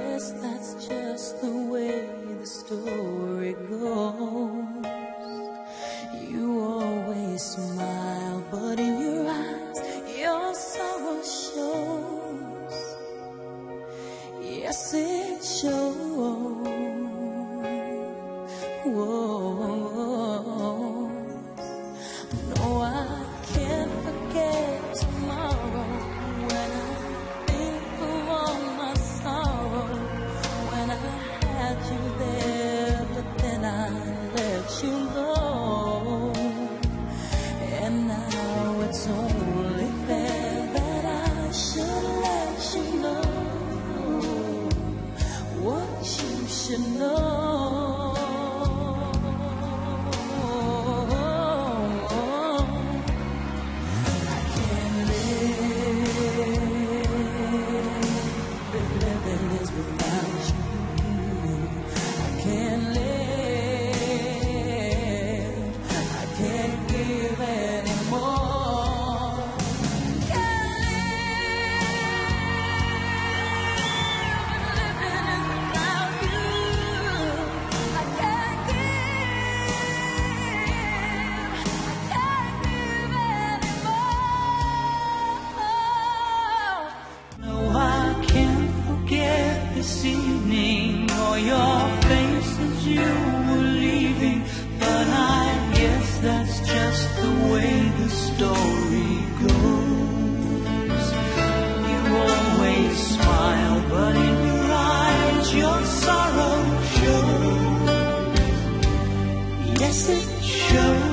guess that's just the way the story goes. You always smile, but in your eyes your sorrow shows. Yes, it shows. Whoa. No, I can't forget tomorrow when I think of all my sorrow. When I had you there, but then I let you go. And now it's only fair that I should let you know what you should know. This evening, or your face as you were leaving, but I guess that's just the way the story goes. You always smile, but in your eyes your sorrow shows. Yes, it shows.